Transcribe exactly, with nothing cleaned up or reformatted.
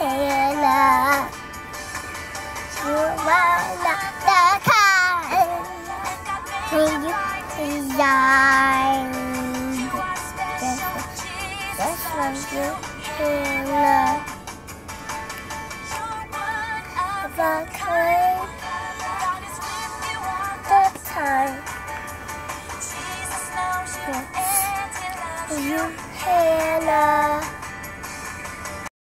Hannah. You are not the kind when you design. That's what you Hannah. The kind, the time. You Hannah.